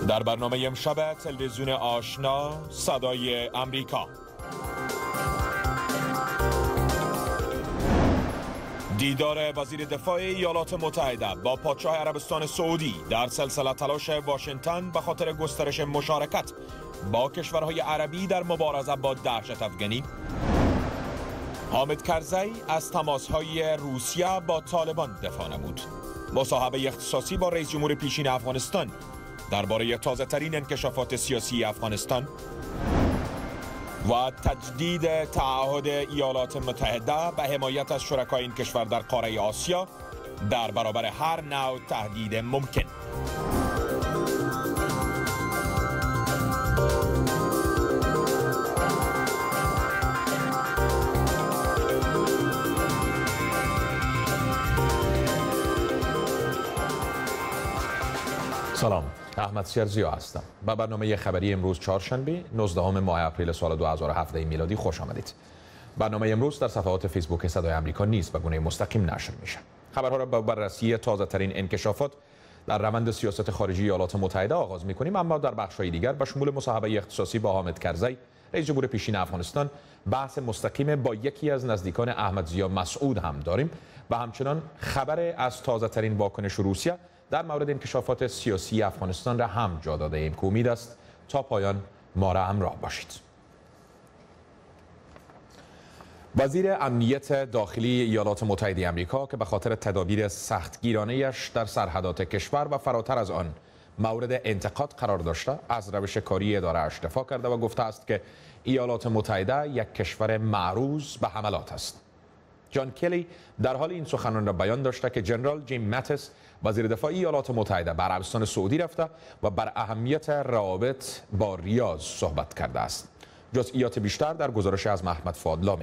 در برنامه امشب تلویزیون آشنا صدای امریکا، دیدار وزیر دفاع ایالات متحده با پادشاه عربستان سعودی در سلسله تلاش واشنگتن به خاطر گسترش مشارکت با کشورهای عربی در مبارزه با دهشت افغانی. حامد کرزی از تماس‌های روسیه با طالبان دفاع نمود. مصاحبه اختصاصی با رئیس جمهور پیشین افغانستان درباره تازه‌ترین انکشافات سیاسی افغانستان و تجدید تعهد ایالات متحده به حمایت از شرکای این کشور در قاره آسیا در برابر هر نوع تهدید ممکن. سلام، احمد سیرزیا هستم. با برنامه خبری امروز چهارشنبه 19 ماه اپریل سال 2017 میلادی خوش آمدید. برنامه امروز در صفحات فیسبوک صدای آمریکا نیز به گونه مستقیم نشر میشه. خبرها را با بررسی تازه ترین انکشافات در روند سیاست خارجی ایالات متحده آغاز میکنیم، اما در بخش‌های دیگر به شمول مصاحبه اختصاصی با حامد کرزی رئیس جمهور پیشین افغانستان، بحث مستقیم با یکی از نزدیکان احمد ضیا مسعود هم داریم و همچنان خبر از تازه ترین واکنش روسیه در مورد انکشافات سیاسی افغانستان را هم جا داده ایم که امید است تا پایان ما را همراه باشید. وزیر امنیت داخلی ایالات متحده آمریکا که به خاطر تدابیر سختگیرانه‌اش در سرحدات کشور و فراتر از آن مورد انتقاد قرار داشته، از روش کاری اداره‌اش دفاع کرده و گفته است که ایالات متحده یک کشور معروض به حملات است. جان کلی در حال این سخنان را بیان داشته که جنرال جیم ماتیس وزیر دفاع ایالات متحده به عربستان سعودی رفته و بر اهمیت روابط با ریاض صحبت کرده است. جزئیات بیشتر در گزارش از محمد فؤاد لامی.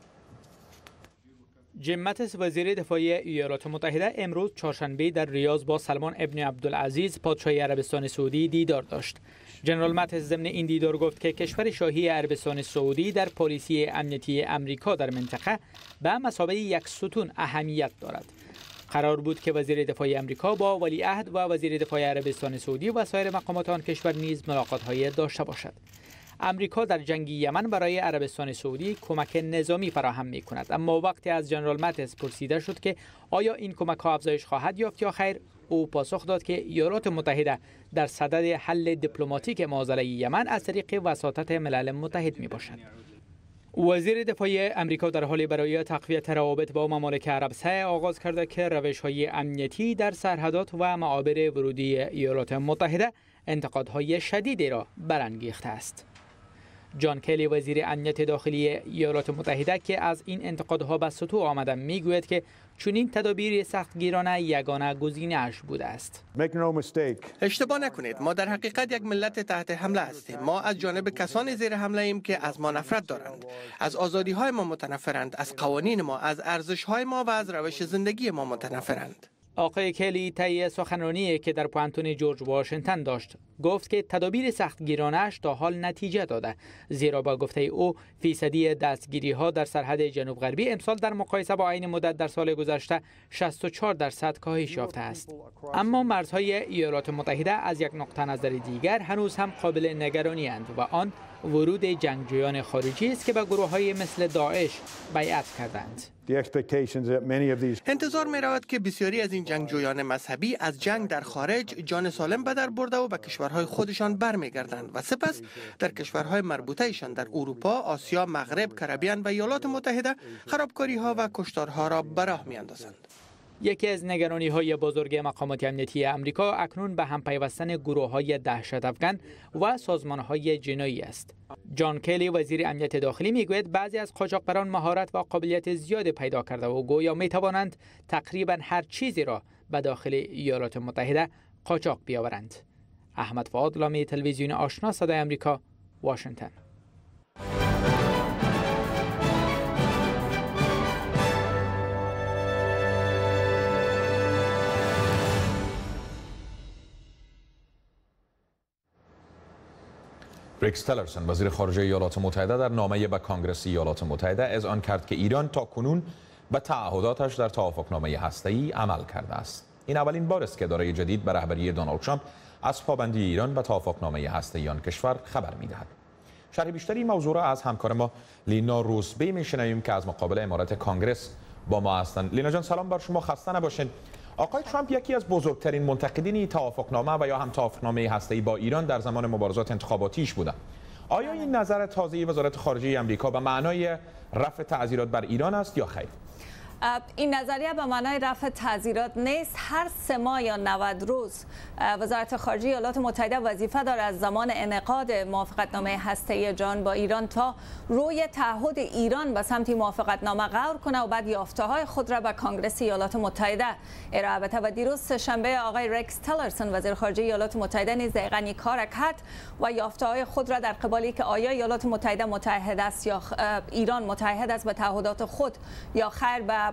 جیم ماتیس وزیر دفاع ایالات متحده امروز چهارشنبه در ریاض با سلمان ابن عبدالعزیز پادشاه عربستان سعودی دیدار داشت. جنرال ماتیس ضمن این دیدار گفت که کشور شاهی عربستان سعودی در پالیسی امنیتی امریکا در منطقه به مثابه یک ستون اهمیت دارد. قرار بود که وزیر دفاع امریکا با ولیعهد و وزیر دفاع عربستان سعودی و سایر مقامات آن کشور نیز ملاقات‌های داشته باشد. امریکا در جنگ یمن برای عربستان سعودی کمک نظامی فراهم می‌کند، اما وقتی از جنرال ماتیس پرسیده شد که آیا این کمک‌ها افزایش خواهد یافت یا خیر، او پاسخ داد که ایالات متحده در صدد حل دیپلماتیک معضله یمن از طریق وساطت ملل متحد میباشد. وزیر دفاع امریکا در حال برای تقویت روابط با ممالک عرب آغاز کرده که روش‌های امنیتی در سرحدات و معابر ورودی ایالات متحده انتقادهای شدیدی را برانگیخته است. جان کلی وزیر امنیت داخلی ایالات متحده که از این انتقادها به سطوح آمده میگوید که چنین تدابیر سختگیرانه یگانه گزینه‌اش بوده است. اشتباه نکنید، ما در حقیقت یک ملت تحت حمله هستیم. ما از جانب کسانی زیر حمله ایم که از ما نفرت دارند، از آزادی‌های ما متنفرند، از قوانین ما، از ارزش‌های ما و از روش زندگی ما متنفرند. آقای کلی طی سخنرانی که در پانتون جورج واشنگتن داشت گفت که تدابیر سختگیرانه‌اش تا حال نتیجه داده، زیرا با گفته او فیصدی دستگیری‌ها در سرحد جنوب غربی امسال در مقایسه با عین مدت در سال گذشته 64% کاهش یافته است. اما مرزهای ایالات متحده از یک نقطه نظر دیگر هنوز هم قابل نگرانی اند و آن ورود جنگجویان خارجی است که به گروه‌های مثل داعش بیعت کردند. انتظار می رود که بسیاری از این جنگجویان مذهبی از جنگ در خارج جان سالم به در برده و به کشورهای خودشان برمیگردند و سپس در کشورهای مربوطه‌شان در اروپا، آسیا، مغرب، کربیان و ایالات متحده خرابکاری‌ها و کشتارها را به راه می‌اندازند. یکی از نگرانی‌های بزرگ مقامات امنیتی امریکا اکنون به هم پیوستن گروه‌های دهشت افکن و سازمان‌های جنایی است. جان کلی وزیر امنیت داخلی میگوید بعضی از قاچاقبران مهارت و قابلیت زیاد پیدا کرده و گویا می‌توانند تقریباً هر چیزی را به داخل ایالات متحده قاچاق بیاورند. احمد فؤاد لامی، تلویزیون آشنا صدای آمریکا، واشنگتن. ریکس تلرسون وزیر خارجه ایالات متحده در نامه به کانگرس ایالات متحده اذعان کرد که ایران تاکنون به تعهداتش در توافقنامه هسته‌ای عمل کرده است. این اولین بار است که اداره جدید به رهبری دونالد ترامپ از پابندی ایران به توافقنامه هسته‌ای آن کشور خبر می‌دهد. شرح بیشتری این موضوع را از همکار ما لینا روزبی می‌شنویم که از مقابل امارت کانگرس با ما هستند. لینا جان سلام بر شما، خسته نباشید. آقای ترامپ یکی از بزرگترین منتقدین توافقنامه و یا هم توافقنامه هسته‌ای با ایران در زمان مبارزات انتخاباتیش بودند. آیا این نظر تازه وزارت خارجه آمریکا به معنای رفع تعزیرات بر ایران است یا خیر؟ این نظریه به معنای رفع تعزیرات نیست. هر 3 ماه یا 90 روز وزارت خارجه ایالات متحده وظیفه دارد از زمان انعقاد موافقتنامه هسته‌ای جهان با ایران تا روی تعهد ایران به سمت موافقتنامه غور کنه و بعد یافته‌های خود را به کانگرس ایالات متحده ارائه بده. و دیروز سه‌شنبه آقای رکس تیلرسون وزیر خارجه ایالات متحده نیز دقیقاً این کار کرد و یافته‌های خود را در قبالی که آیا ایالات متحده متحد است یا ایران متحد است به تعهدات خود یا خیر به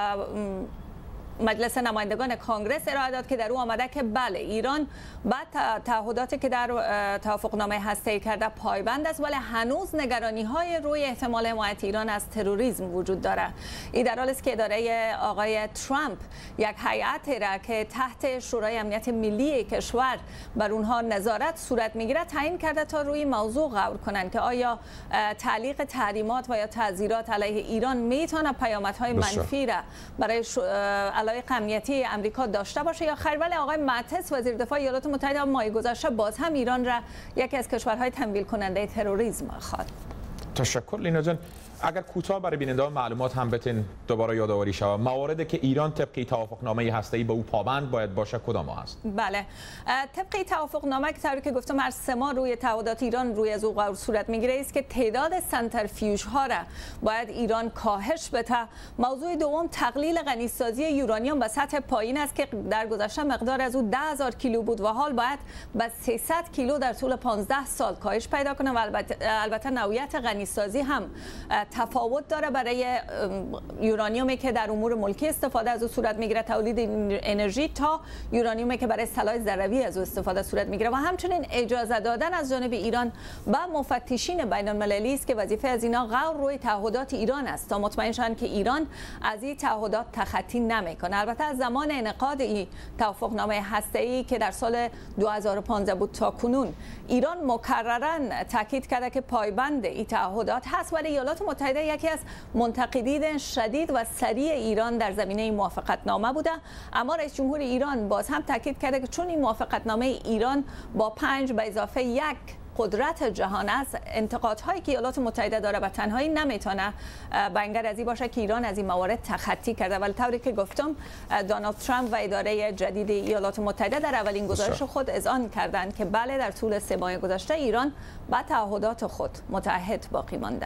مجلس نمایندگان کانگرس ارائه داد که در او آمده که بله ایران بعد تعهداتی که در توافقنامه هسته‌ای کرده پایبند است، ولی هنوز نگرانی‌های روی احتمال حمایت ایران از تروریسم وجود دارد. این در حالی است که اداره آقای ترامپ یک هیئتی را که تحت شورای امنیت ملی کشور بر اونها نظارت صورت میگیرد تعیین کرده تا روی موضوع غور کنند که آیا تعلیق تحریمات و یا تعزیرات علیه ایران میتونه پیامدهای منفی را برای علایق امنیتی امریکا داشته باشه یا خیر. ولی آقای ماتس وزیر دفاع ایالات متحده ماه گذشته باز هم ایران را یکی از کشورهای تمویل کننده تروریسم خواند. تشکر لینا جان. اگر کوتاه برای بینندگان معلومات هم بتین دوباره یادآوری شود، مواردی که ایران طبق توافقنامه هسته‌ای به او پابند باید باشه کدام است؟ بله، طبق توافقنامه که طوری که گفتم هر 3 ماه روی تعهدات ایران روی از او صورت میگیره است که تعداد سنتریفیوژ ها را باید ایران کاهش بده. موضوع دوم تقلیل غنیسازی یورانیوم به سطح پایین است که در گذشته مقدار از او 10,000 کیلو بود و حال باید به 300 کیلو در طول 15 سال کاهش پیدا کنه و البته نوعیت غنیسازی هم تفاوت داره. برای یورانیومی که در امور ملکی استفاده از او صورت میگیره تولید انرژی تا یورانیومی که برای سلاح ذروی از او استفاده صورت میگیره و همچنین اجازه دادن از جانب ایران به مفتشین بین المللی است که وظیفه از اینا غور روی تعهدات ایران است تا مطمئن شوند که ایران از این تعهدات تخطی نمیکنه. البته از زمان انعقاد این توافقنامه هسته‌ای که در سال 2015 بود تا کنون ایران مکرراً تاکید کرده که پایبند این تعهدات هست، ولی ایالات متحده یکی از منتقدین شدید و سریع ایران در زمینه این موافقتنامه بوده. اما رئیس جمهور ایران باز هم تاکید کرده که چون این موافقتنامه ایران با 5 به اضافه 1 قدرت جهان است، انتقادهایی که ایالات متحده داره به تنهایی نمیتونه بنگر از این باشه که ایران از این موارد تخطی کرده. ولی طوری که گفتم دونالد ترامپ و اداره جدید ایالات متحده در اولین گزارش خود اذعان کردند که بله در طول 3 ماه گذشته ایران به تعهدات خود متعهد باقی مانده.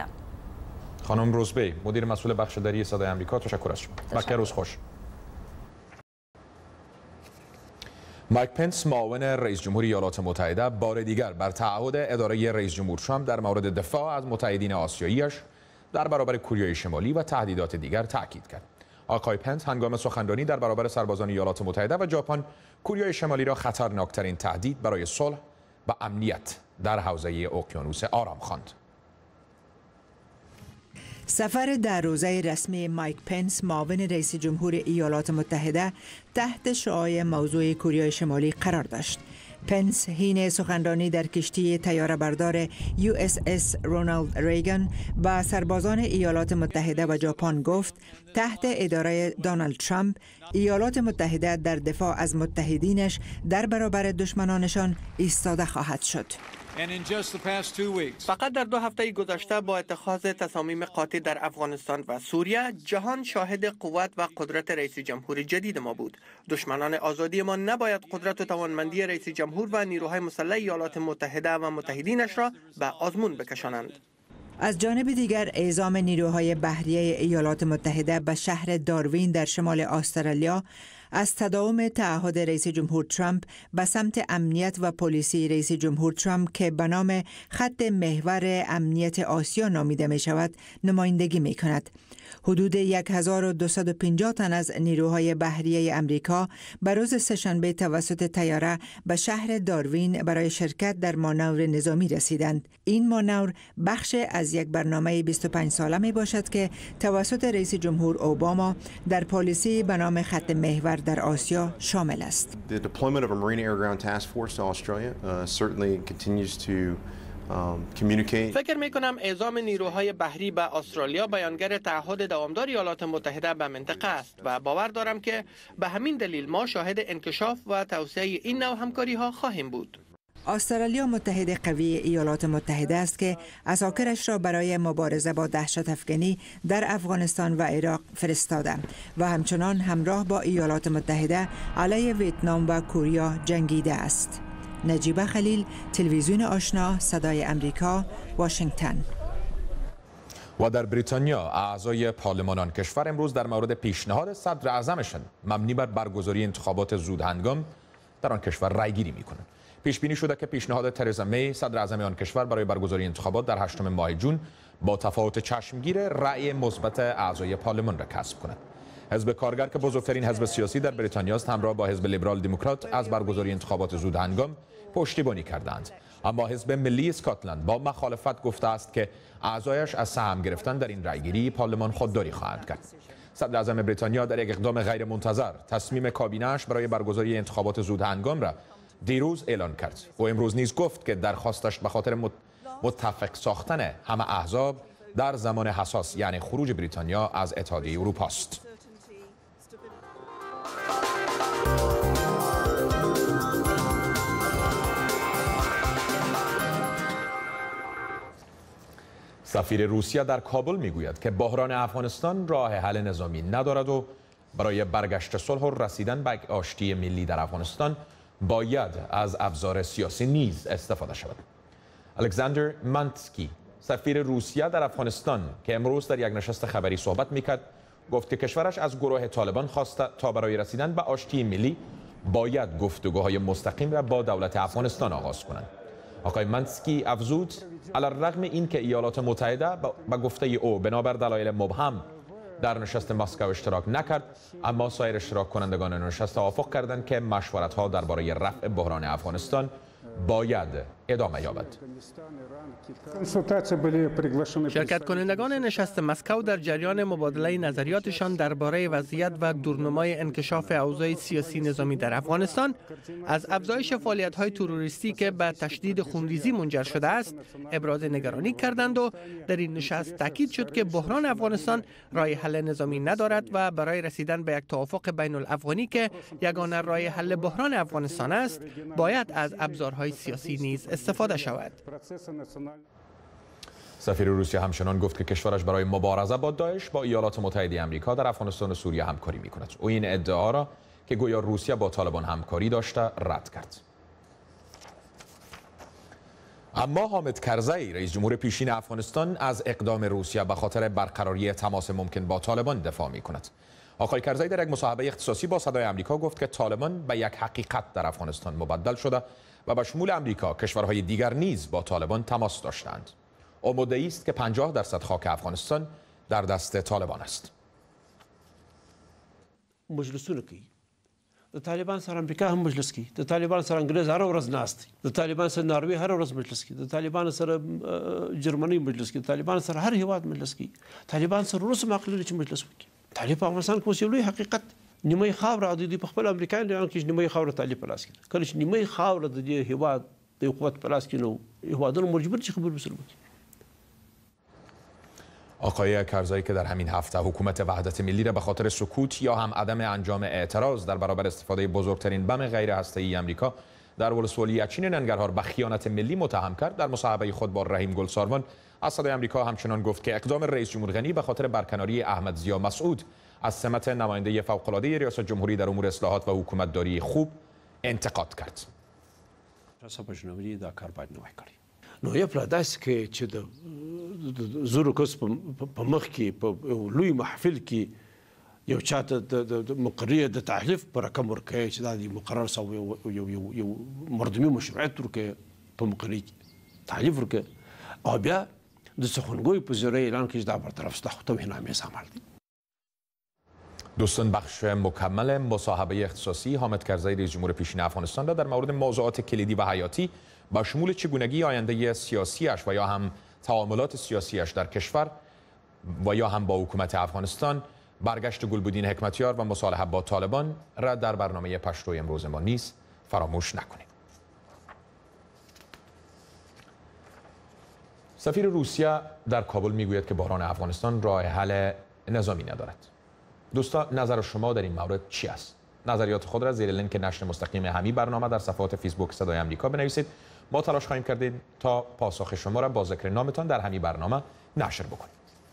خانم روزبی، مدیر مسئول بخش اداری صدای آمریکا، تشکر از شما. بخیر روز خوش. مایک پنس معاون رئیس جمهوری ایالات متحده بار دیگر بر تعهد اداره رئیس جمهور ترامپ در مورد دفاع از متحدین آسیایی‌اش در برابر کره شمالی و تهدیدات دیگر تاکید کرد. آقای پنس هنگام سخنرانی در برابر سربازان ایالات متحده و ژاپن کره شمالی را خطرناکترین تهدید برای صلح و امنیت در حوزه اقیانوس آرام خواند. سفر در روزه رسمی مایک پنس معاون رئیس جمهور ایالات متحده تحت شعاع موضوع کره شمالی قرار داشت. پنس حین سخنرانی در کشتی طیاره‌بردار USS رونالد ریگان با سربازان ایالات متحده و ژاپن گفت تحت اداره دونالد ترامپ ایالات متحده در دفاع از متحدینش در برابر دشمنانشان ایستاده خواهد شد. فقط در 2 هفته گذشته با اتخاذ تصامیم قاطع در افغانستان و سوریه جهان شاهد قوت و قدرت رئیس جمهور جدید ما بود. دشمنان آزادی ما نباید قدرت و توانمندی رئیس جمهور و نیروهای مسلح ایالات متحده و متحدینش را به آزمون بکشانند. از جانب دیگر اعزام نیروهای بحریه ایالات متحده به شهر داروین در شمال استرالیا از تداوم تعهد رئیس جمهور ترامپ به سمت امنیت و پلیسی رئیس جمهور ترامپ که به نام خط محور امنیت آسیا نامیده می شود نمایندگی می کند. حدود 1250 تن از نیروهای بحریه امریکا به روز سه‌شنبه توسط طیاره به شهر داروین برای شرکت در مانور نظامی رسیدند. این مانور بخش از از یک برنامه 25 ساله می باشد که توسط رئیس جمهور اوباما در پالیسی به نام خط محور در آسیا شامل است. The deployment of a Marine Air Ground Task Force to Australia certainly continues to communicate. فکر می کنم اعزام نیروهای بحری به استرالیا بیانگر تعهد دوامدار ایالات متحده به منطقه است و باور دارم که به همین دلیل ما شاهد انکشاف و توسعه این نوع همکاری ها خواهیم بود. استرالیا متحد قوی ایالات متحده است که عساکرش را برای مبارزه با دهشت افکنی در افغانستان و عراق فرستاده و همچنان همراه با ایالات متحده علیه ویتنام و کوریا جنگیده است. نجیبه خلیل، تلویزیون آشنا، صدای امریکا، واشنگتن. و در بریتانیا اعضای پارلمان آن کشور امروز در مورد پیشنهاد صدر اعظمشان مبنی بر برگزاری انتخابات زودهنگام در آن کشور رأیگیری می‌کنند. پیش بینی شده که پیشنهاد ترزا می صدر اعظم آن کشور برای برگزاری انتخابات در 8 ماه جون با تفاوت چشمگیر رأی مثبت اعضای پارلمان را کسب کند. حزب کارگر که بزرگترین حزب سیاسی در بریتانیا است همراه با حزب لیبرال دموکرات از برگزاری انتخابات زودهنگام پشتیبانی کردند، اما حزب ملی اسکاتلند با مخالفت گفته است که اعضایش از سهم گرفتن در این رأیگیری پارلمان خودداری خواهند کرد. صدر اعظم بریتانیا در یک اقدام غیر منتظر تصمیم کابینه‌اش برای برگزاری انتخابات زودهنگام را دیروز اعلان کرد. او امروز نیز گفت که درخواستش به خاطر متفق ساختن همه احزاب در زمان حساس یعنی خروج بریتانیا از اتحادیه اروپا است. سفیر روسیه در کابل میگوید که بحران افغانستان راه حل نظامی ندارد و برای برگشت صلح و رسیدن به آشتی ملی در افغانستان باید از ابزار سیاسی نیز استفاده شود. الکساندر مانتسکی، سفیر روسیه در افغانستان که امروز در یک نشست خبری صحبت میکرد، گفت که کشورش از گروه طالبان خواسته تا برای رسیدن به آشتی ملی باید گفتگوهای مستقیم را با دولت افغانستان آغاز کنند. آقای مانتسکی افزود علی‌الرغم این که ایالات متحده به گفته او بنابر دلایل مبهم در نشست مسکو اشتراک نکرد، اما سایر اشتراک کنندگان نشست توافق کردند که مشورت‌ها درباره رفع بحران افغانستان باید ادامه یابد. شرکت کنندگان نشست مسکو در جریان مبادله نظریاتشان درباره وضعیت و دورنمای انکشاف اوضاع سیاسی نظامی در افغانستان، از افزایش فعالیت‌های تروریستی که به تشدید خونریزی منجر شده است ابراز نگرانی کردند و در این نشست تاکید شد که بحران افغانستان راه حل نظامی ندارد و برای رسیدن به یک توافق بین الافغانی که یگانه راه حل بحران افغانستان است باید از ابزارهای سیاسی نیز استفاده شود. سفیر روسیه همچنان گفت که کشورش برای مبارزه با داعش با ایالات متحده آمریکا در افغانستان و سوریه همکاری می‌کند. او این ادعا را که گویا روسیه با طالبان همکاری داشته رد کرد. اما حامد کرزی، رئیس جمهور پیشین افغانستان، از اقدام روسیه به خاطر برقراری تماس ممکن با طالبان دفاع می‌کند. آقای کرزی در یک مصاحبه اختصاصی با صدای آمریکا گفت که طالبان به یک حقیقت در افغانستان مبدل شده و به شمول آمریکا کشورهای دیگر نیز با طالبان تماس داشتند. او مدعی است که 50% خاک افغانستان در دست طالبان است. مجلسونه کوي د طالبان سره امریکا هم مجلس کوي، د طالبان سره انګلیز هر ورځ ناست دي، د طالبان سره ناروی هر ورځ مجلس کوي، د طالبان سره جرمني مجلس کوي، د طالبان سره هر هیواد مجلس کوي، طالبان سره روس معقول چې مجلس وکړي. طالب افغانستان کې یو لوی حقیقت نیمه خاور د دې په خپل امریکایان د کې نیمه خاور طالب پلاس کې کله چې نیمه خاور د دې هیواد د قوت پلاس کې نو هیوادونو مجبور چې خبر بسر وکړي. آقای کرزی که در همین هفته حکومت وحدت ملی را به خاطر سکوت یا هم عدم انجام اعتراض در برابر استفاده بزرگترین بم غیر هسته‌ای آمریکا در ولسوالی اچین ننگرهار به خیانت ملی متهم کرد، در مصاحبه خود با رحیم گلساروان از صدای آمریکا همچنان گفت که اقدام رئیس جمهور غنی به خاطر برکناری احمد ضیا مسعود از سمت نماینده فوق‌العاده ریاست جمهوری در امور اصلاحات و حکومتداری خوب انتقاد کرد. نو یو پلاداس کې چې د زورو کس په مخ کې په لوی محفل کې یو چاته د مقرریه د تحلیف پر رقم ورکړي چې دا مقرر سو یو مردمي مشروعیت ورکړي په مقرری تحلیف ورکړي او بیا د سخنگوی په ذریعه اعلان کړي دا برطرف است خو توهین‌آمیز عمل دی. دوستان، بخش مکمل مصاحبه اختصاصی حامد کرزی رئیس جمهور پیشین افغانستان را در مورد موضوعات کلیدی و حیاتی با شمول چگونگی آینده سیاسیش و یا هم تعاملات سیاسیش در کشور و یا هم با حکومت افغانستان، برگشت گلبدین حکمتیار و مصالحه با طالبان را در برنامه پشتو امروز ما نیز فراموش نکنیم. سفیر روسیه در کابل میگوید که بحران افغانستان راه حل نظامی ندارد. دوستان، نظر شما در این مورد چی است؟ نظریات خود را زیر لینک نشر مستقیم همین برنامه در صفحات فیسبوک صدای آمریکا بنویسید. ما تلاش خواهیم کرد تا پاسخ شما را با ذکر نامتان در همین برنامه نشر بکنیم.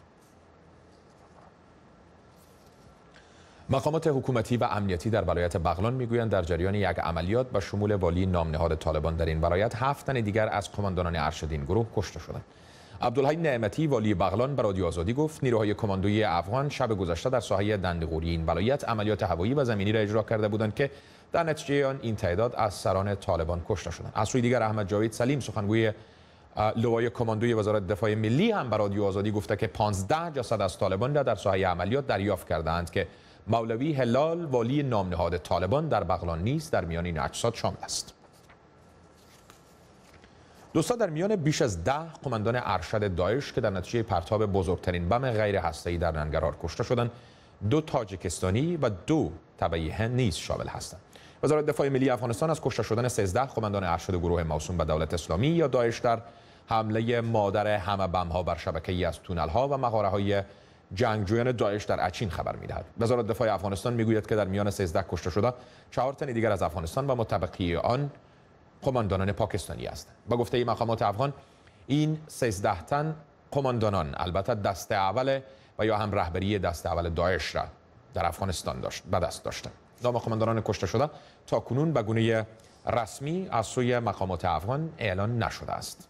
مقامات حکومتی و امنیتی در ولایت بغلان میگویند در جریان یک عملیات با شمول والی نام نهاد طالبان در این ولایت 7 تن دیگر از قماندانان ارشد این گروه کشته شدند. عبدالحی نعمتی والی بغلان به رادیو آزادی گفت نیروهای کماندویی افغان شب گذشته در ساحه دندقوری این ولایت عملیات هوایی و زمینی را اجرا کرده بودند که در نتیجه آن این تعداد از سران طالبان کشته شدند. از سوی دیگر احمد جاوید سلیم سخنگوی لوای کماندوی وزارت دفاع ملی هم به رادیو آزادی گفته که 15 جسد از طالبان را در ساحه عملیات دریافت کردند که مولوی هلال والی نام نهاد طالبان در بغلان نیز در میان این اجساد شامل است. دوستان، در میان بیش از 10 قماندان ارشد داعش که در نتیجه پرتاب بزرگترین بم غیر هسته‌ای در ننگرهار کشته شدند، 2 تاجیکستانی و 2 تبعی هند نیز شامل هستند. وزارت دفاع ملی افغانستان از کشته شدن 13 قماندان ارشد گروه موسوم به دولت اسلامی یا داعش در حمله مادر همه بم‌ها بر شبکه‌ای از تونل‌ها و مغاره‌های جنگجویان داعش در اچین خبر می‌دهد. وزارت دفاع افغانستان میگوید که در میان 13 کشته شده 4 تن دیگر از افغانستان و متبقی آن قماندانان پاکستانی هستند. با گفته مقامات افغان این 13 تن قماندانان البته دست اول و یا هم رهبری دست اول داعش را در افغانستان به دست داشتند. نام قماندانان کشته شده تا کنون به گونه رسمی از سوی مقامات افغان اعلان نشده است.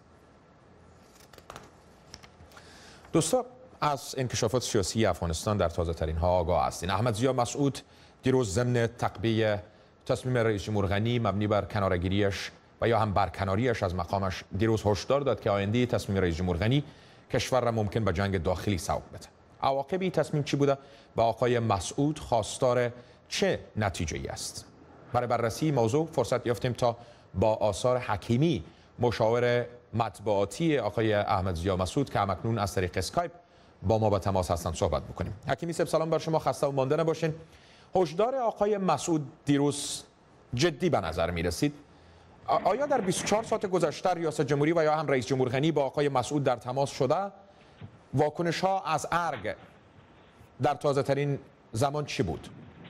دوستان، از انکشافات سیاسی افغانستان در تازه ترین ها آگاه هستین. احمد ضیا مسعود دیروز ضمن تقبیه تصمیم رئیس جمهور غنی مبنی بر کنارگیریش و یا هم برکناریش از مقامش دیروز هشدار داد که آینده تصمیم رئیس جمهور غنی کشور را ممکن به جنگ داخلی سوق بده. عواقب این تصمیم چی بوده و آقای مسعود خواستار چه نتیجه‌ای است؟ برای بررسی موضوع فرصت یافتیم تا با آثار حکیمی مشاور مطبوعاتی آقای احمد ضیا مسعود که همکنون از طریق اسکایپ با ما به تماس هستن صحبت بکنیم. حکیمی صاحب سلام بر شما، خسته و مانده نباشین. هشدار آقای مسعود دیروز جدی به نظر می رسید. آیا در 24 ساعت گذشته ریاست جمهوری و یا هم رئیس جمهور غنی با آقای مسعود در تماس شده؟ واکنش ها از ارگ در تازه ترین زمان چی بود؟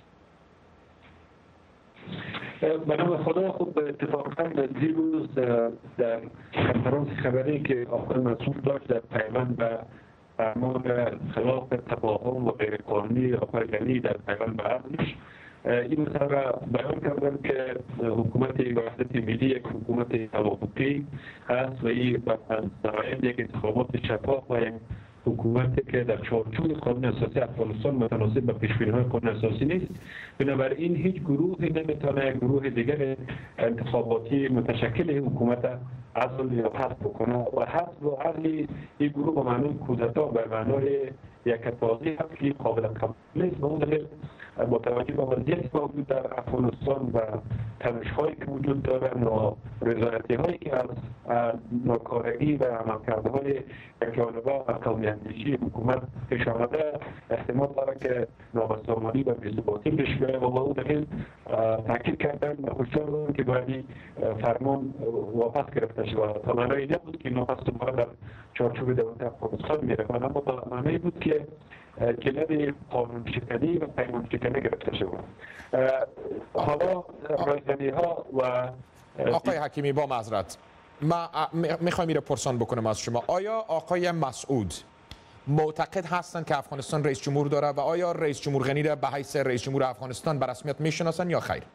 به نام خدا خود اتفاقا دیروز در کنفرانس خبری که آقای مسعود داشت در پیوند به فرمان خلاف تفاهم و غیرقانونی آقای غنی در پیوند به عقلش این مسئله را بیان کردن که حکومت وحدت ملی یک حکومت توافقی است و این در یک انتخابات شفاف و یک حکومتی که در چارچوب قانون اساسی افغانستان متناسب با پیش‌بینی‌های قانون اساسی نیست. بنابراین هیچ گروهی نمیتونه گروه دیگر انتخاباتی متشکل حکومت عزل یا حذف بکنه و حذف و عزل این گروه به معنای کودتا به معنای یک تازی هست که قابل قبول نیست. به اون دلیل با توجه به وضعیت موجود در افغانستان و تنش‌هایی که وجود دارند و رضایتی‌هایی که از ناکارگی و عملکردهای یکجانبه و قومی‌اندیشی حکومت پیش آمده احتمال دارد که نابسامانی و بی‌ثباتی پیش بیاید و با اون دلیل تاکید کردن و هشدار دادن که باید فرمان واپس گرفته شود. تا معنای نبود که واپس دوباره در چارچوب دولت افغانستان میره، اما تا معنای بود که جلب قانون شکنی و پیمان شکنی گرفته شود. حالا رایزنی‌ها و آقای حکیمی با معذرت ما میخوایم میره پرسان بکنم از شما، آیا آقای مسعود معتقد هستند که افغانستان رئیس جمهور داره و آیا رئیس جمهور غنی را به حیث رئیس جمهور افغانستان به رسمیت میشناسن یا خیر؟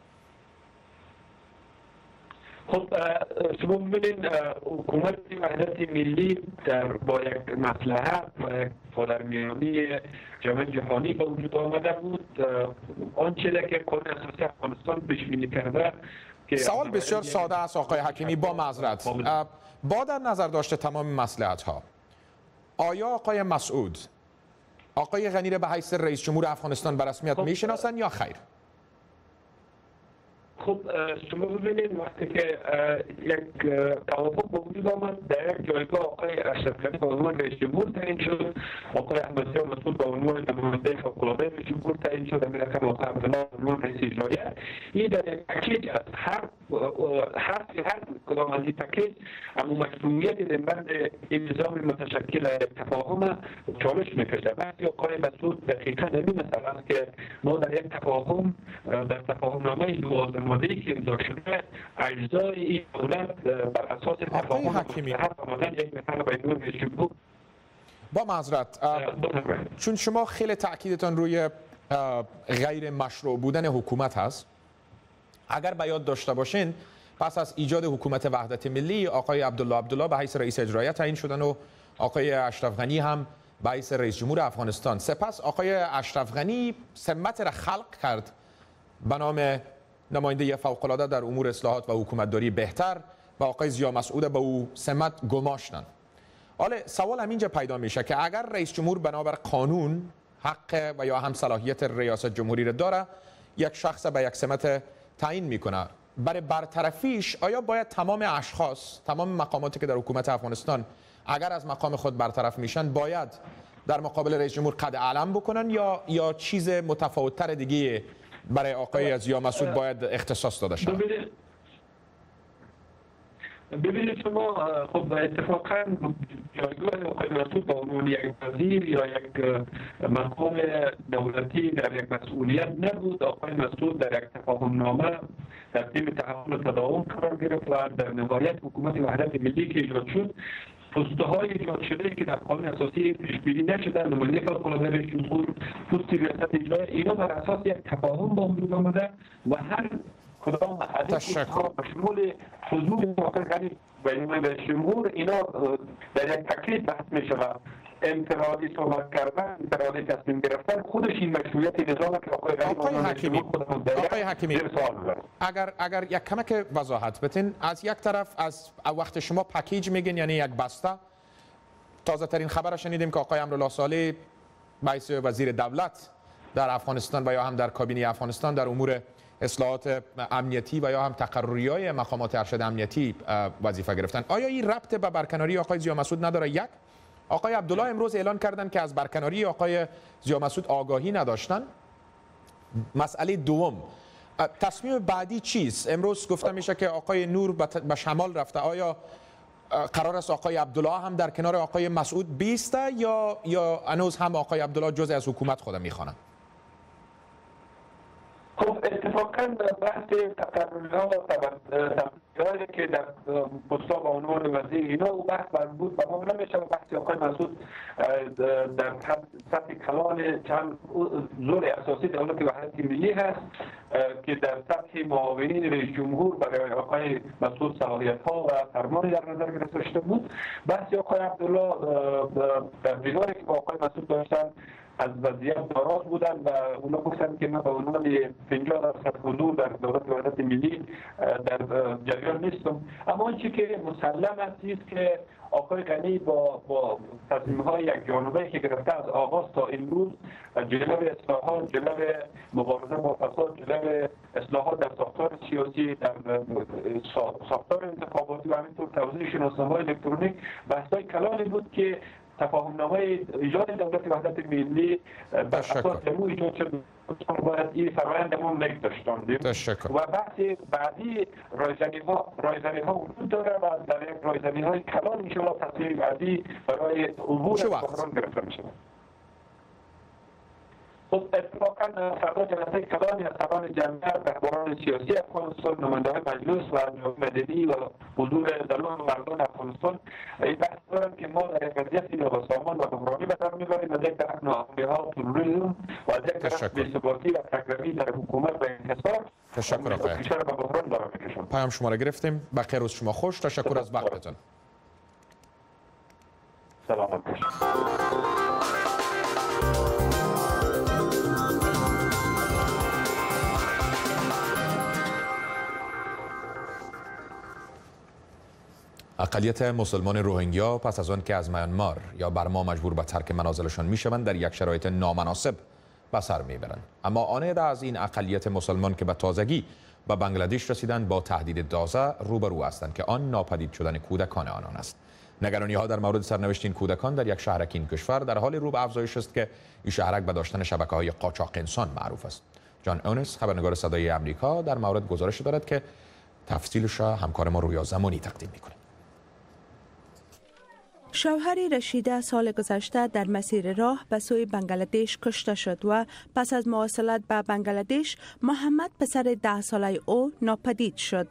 خب شما ببینید حکومت وحدت ملی با یک مصلحت و یک پادرمیانی جامعه جهانی به وجود آمده بود. آنچه که قانون اساسی افغانستان پیش بینی کرده که سوال بسیار ساده است آقای حکیمی با معذرت، با در نظر داشته تمام مصلحت ها، آیا آقای مسعود آقای غنی را به حیث رئیس جمهور افغانستان به رسمیت میشناسن یا خیر؟ خب شما ببینید وقتی که یک توافق به وجود آمد در یک جایگاه آقای اشرف غنی به عنوان رئیس جمهور تعیین شد، آقای احمدزی مسعود به عنوان نماینده فوق‌العاده رئیس جمهور تعیین شد، امیر اکرم آقای عبدالله به عنوان رئیس اجرایه. این در یک پکیج از هر کدام از این پکیج اما مشروعیت در بند این نظام متشکل تفاهم چالش میکشه. وقتی آقای مسعود دقیقاً همین مسئله است که ما در یک تفاهم در تفاهمنامه 12 ماده‌ای که امضا شده اجزای این دولت بر اساس تفاهم حکیمی یک نفر بین رئیس جمهور. با معذرت چون شما خیلی تاکیدتان روی غیر مشروع بودن حکومت هست، اگر به یاد داشته باشین پس از ایجاد حکومت وحدت ملی آقای عبدالله به حیث رئیس اجرایی تعیین شدن و آقای اشرف غنی هم به حیث رئیس جمهور افغانستان. سپس آقای اشرف غنی سمت را خلق کرد به نام نماینده فوق‌العاده در امور اصلاحات و حکومتداری بهتر و آقای ضیا مسعود به او سمت گماشتند. حالا سوال همینجا پیدا میشه که اگر رئیس جمهور بنابر قانون حق و یا هم صلاحیت ریاست جمهوری را داره، یک شخص به یک سمت تعیین میکنه، برای برطرفیش آیا باید تمام اشخاص، تمام مقاماتی که در حکومت افغانستان اگر از مقام خود برطرف میشن باید در مقابل رئیس جمهور قد علم بکنن یا چیز متفاوت‌تر دیگه برای آقای ضیا مسعود باید اختصاص داده شود؟ ببینید شما خب اتفاقا جایگاه آقای مسعود به عنوان یک وزیر یا یک مقام دولتی در یک مسئولیت نبود. آقای مسعود در یک تفاهمنامه در تیم تحول و تداوم قرار گرفت و در نهایت حکومت وحدت ملی که ایجاد شد پسته های ایجاد شده که در قانون اساسی پیش بینی نشدن، نماینده فوق‌العاده رئیس جمهور، پست ریاست اجرایی، اینا بر اساس یک تفاهم به وجود آمده و هر کدام هدف به شمول حضور آقای غنی و رئیس جمهور اینا در یک پکیج بحث می شود. انفرادی صحبت کردن، انفرادی تصمیم گرفتن خودش این مشروعیت نظامه که آقای حکیمی اگر یک کمک وضاحت بتین. از یک طرف از وقت شما پکیج میگین یعنی یک بسته، تازه ترین خبر شنیدیم که آقای امرالله صالح به حیث وزیر دولت در افغانستان و یا هم در کابینه افغانستان در امور اصلاحات امنیتی و یا هم تقرری‌های مقامات ارشد امنیتی وظیفه گرفتن. آیا این ربط به برکناری آقای ضیا مسعود نداره؟ یک، آقای عبدالله امروز اعلان کردند که از برکناری آقای ضیا مسعود آگاهی نداشتن. مسئله دوم، تصمیم بعدی چیست؟ امروز گفته میشه که آقای نور به شمال رفته. آیا قرار است آقای عبدالله هم در کنار آقای مسعود بیسته یا هنوز هم آقای عبدالله جزء از حکومت خود میخوانند؟ خب اتفاقا بحث تقررها و تبدیل‌هایی که در پستا به عنوان وزیر اینا و بحث مربوط به ما نمیشه و بحث آقای مسعود در سطح کلان چند زور اساسی دولت وحدت ملی هست که در سطح معاونین رئیس جمهور برای آقای مسعود صلاحیت‌ها و فرمانی در نظر گرفته شده بود. بحث آقای عبدالله در دیداری که با آقای مسعود داشتن از وضعیت ناراض بودن و اونا گفتن که من به عنوان 50% حضور در دولت وحدت ملی در جریان نیستم. اما آنچه که مسلم است که آقای غنی با تصمیم‌های یک جانبه‌ای که گرفته از آغاز تا امروز جلوه اصلاحات، جلوه مبارزه با فساد، جلوه اصلاحات در ساختار سیاسی، در ساختار انتخاباتی و همینطور توزیع شناسنامه‌های الکترونیک بحث‌های کلانی بود که تفاهمنامه ایجاد دولت وحدت ملی بر اساس مو ایجاد شد. باید این فرآیند ما نگذاشتاندیم و بحث بعدی رایزنی ها وجود داره و در یک رایزنی های کلان انشاءالله تصمیم بعدی برای عبور از بحران گرفته میشه. خب اتفاقا فردا جلسه کلامی از سران جمعیت رهبران سیاسی افغانستان، نماینده‌های مجلس و مدنی و حضور دلون و مردان افغانستان این بحث دارن که ما در یک وضعیت نابسامان و بحرانی به سر میبریم. از یک طرف ناامنی‌ها، تروریسم و از یک طرف بی‌ثباتی و تکراری در حکومت و انحصار. تشکر آقای حکیمی. پیام شما را گرفتیم. بقیه روز شما خوش. تشکر از وقتتون. سلامت باشید. اقلیت مسلمان روهینگیا پس از آن که از میانمار یا برما مجبور به ترک منازلشان میشوند در یک شرایط نامناسب به سر میبرند. اما آن عده از این اقلیت مسلمان که به تازگی به بنگلادش رسیدند با تهدید تازه روبرو هستند که آن ناپدید شدن کودکان آنان است. نگرانی‌ها در مورد سرنوشت این کودکان در یک شهرک این کشور در حال رو به افزایش است که این شهرک به داشتن شبکه‌های قاچاق انسان معروف است. جان اونس خبرنگار صدای آمریکا در مورد گزارش دارد که تفصیلش را همکار ما رویا زمانی تقدیم می‌کند. شوهر رشیده سال گذشته در مسیر راه به سوی بنگلادش کشته شد و پس از مواصلت به بنگلادش محمد پسر 10 ساله او ناپدید شد.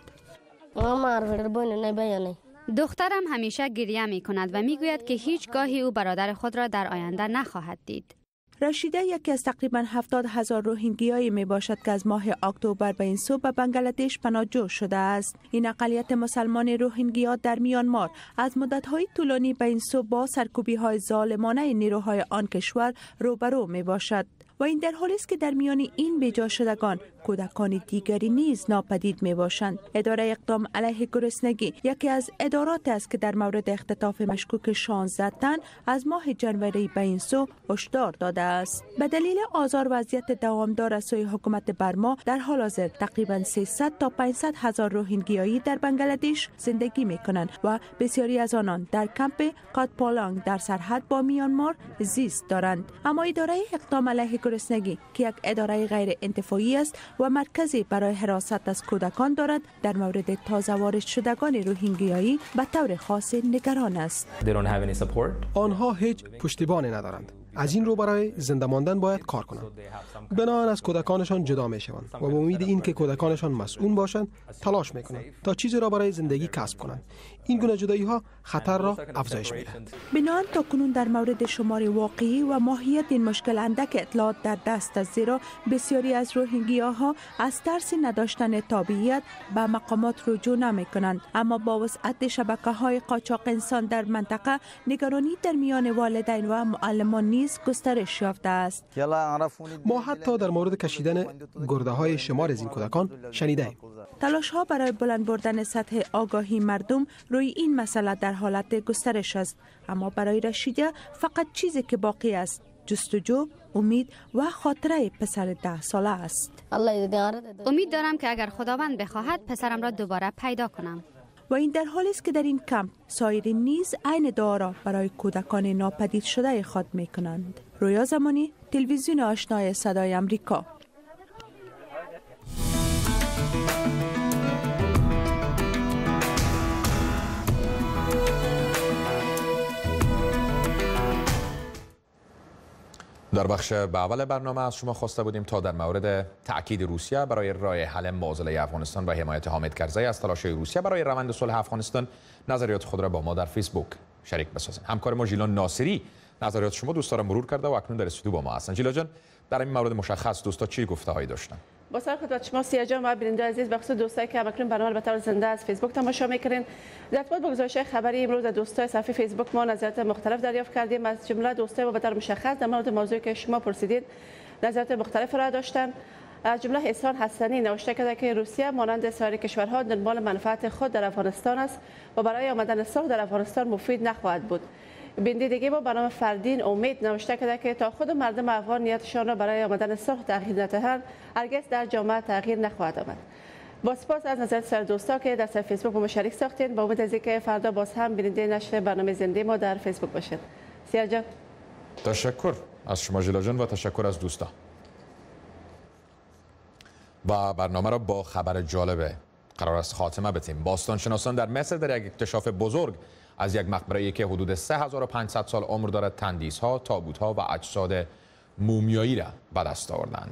دخترم همیشه گریه می کند و می گوید که هیچ گاهی او برادر خود را در آینده نخواهد دید. رشیده یکی از تقریباً 70,000 روهینگیایی می باشد که از ماه اکتبر به این سو به بنگلادش پناهجو شده است. این اقلیت مسلمان روهینگیا در میانمار از مدت‌های طولانی به این سو با سرکوبی‌های ظالمانه نیروهای آن کشور روبرو می باشد. و این در حالی است که در میان این بیجا شدگان کودکان دیگری نیز ناپدید می باشند. اداره اقدام علیه گرسنگی یکی از ادارات است که در مورد اختطاف مشکوک 16 تن از ماه جنوری به این سو هشدار داده است. به دلیل آزار وضعیت دوامدار از سوی حکومت برما در حال حاضر تقریبا 300 تا 500 هزار روهینگیایی در بنگلادش زندگی می کنند و بسیاری از آنان در کمپ کاتپالانگ در سرحد با میانمار زیست دارند. اما اداره اقدام علیه گرسنگی که یک اداره غیر انتفاعی است و مرکزی برای حراست از کودکان دارد در مورد تازه وارد شدگان روهینگیایی به طور خاص نگران است. آنها هیچ پشتیبانی ندارند. از این رو برای زنده ماندن باید کار کنند. بنابراین از کودکانشان جدا می شوند و با امید این که کودکانشان مسئول باشند تلاش می کنند تا چیزی را برای زندگی کسب کنند. این گونه جدایی ها خطر را افزایش می دهند. بنابراین تا کنون در مورد شمار واقعی و ماهیت این مشکل اندک اطلاعات در دست است، زیرا بسیاری از روهینگیاها از ترس نداشتن تابعیت به مقامات رجوع نمی کنند. اما با وسعت شبکه‌های قاچاق انسان در منطقه نگرانی در میان والدین و معلمان نیز گسترش یافته است. ما حتی در مورد کشیدن گرده های شمار از این کودکان شنیده ایم. تلاش ها برای بلند بردن سطح آگاهی مردم روی این مسئله در حالت گسترش است، اما برای رشیده فقط چیزی که باقی است جستجو، امید و خاطره پسر 10 ساله است. امید دارم که اگر خداوند بخواهد پسرم را دوباره پیدا کنم. و این در حالی است که در این کمپ سایرین نیز عین دعا را برای کودکان ناپدید شده خود می کنند. رویا زمانی، تلویزیون آشنای صدای آمریکا. در بخش اول برنامه از شما خواسته بودیم تا در مورد تأکید روسیه برای راه حل معضله افغانستان و حمایت حامد کرزی از تلاش روسیه برای روند صلح افغانستان نظریات خود را با ما در فیسبوک شریک بسازید. همکار ما ژیلا ناصری نظریات شما دوستا را مرور کرده و اکنون در استودیو با ما هستند. ژیلا جان، در این مورد مشخص دوستا چی گفته‌هایی داشتن؟ با سلام خدمت شما سیاه جان و بیننده عزیز، بخصوص دوستایی که اکنون برنامه به طور زنده از فیسبوک تماشا می‌کنین. در ارتباط با گزارش خبری امروز از دوستای صفحه فیسبوک ما نظرات مختلف دریافت کردیم. از جمله دوستای با به طور مشخص در مورد موضوعی که شما پرسیدید نظرات مختلف را داشتن. از جمله احسان حسنی نوشته کرده که روسیه مانند سایر کشورها دنبال منفعت خود در افغانستان است و برای آمدن صلح در افغانستان مفید نخواهد بود. بنده دیگه با برنامه فردین امید نوشته کرده که تا خود مردم افغان نیتشان را برای آمدن صلح تغییر ندهند هرگز در جامعه تغییر نخواهد آمد. با سپاس از نظر سر دوستا که در صفحه فیسبوک با ما شریک ساختین. با امید از اینکه فردا باز هم بیننده نشر برنامه زنده ما در فیسبوک باشید. سیاه جان، تشکر از شما ژیلا جان و تشکر از دوستا. با برنامه را با خبر جالبه قرار است خاتمه بدیم. باستانشناسان در مصر در یک اکتشاف بزرگ از یک مقبره‌ای که حدود 3500 سال عمر دارد تندیس‌ها، تابوت‌ها و اجساد مومیایی را به دست آوردند.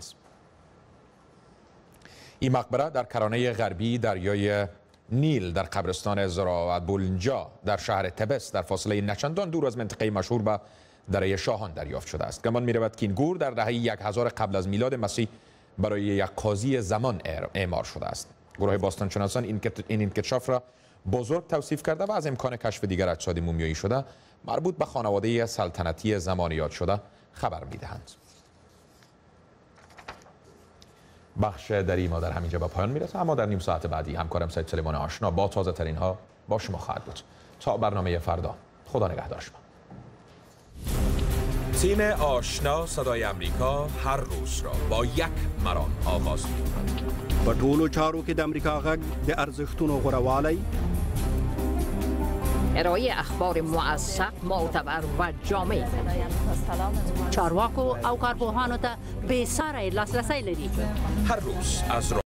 این مقبره در کرانه غربی دریای نیل در قبرستان زراعت بولنجا در شهر تبس در فاصله نچندان دور از منطقه مشهور به دره شاهان دریافت شده است. گمان می‌رود که این گور در دهه 1000 قبل از میلاد مسیح برای یک قاضی زمان اعمار شده است. گروه باستانشناسان این انکشاف را بزرگ توصیف کرده و از امکان کشف دیگر اجساد مومیایی شده مربوط به خانواده سلطنتی زمان یاد شده خبر می‌دهند. بخش دری ما در همینجا به پایان میرسه، اما در نیم ساعت بعدی همکارم سید سلیمان آشنا با تازه ترین ها با شما خواهد بود. تا برنامه فردا، خدا نگهدار شما. تیم آشنا صدای آمریکا هر روز را با یک مرام آغاز می‌کند. په ټولو چارو کې د امریکا غږ د ارزښتونو غوړوالی، ارائه اخبار موثق، معتبر و جامع، چارواکو او کارپوهانو ته بې ساري لاسرسی لري. هر روز از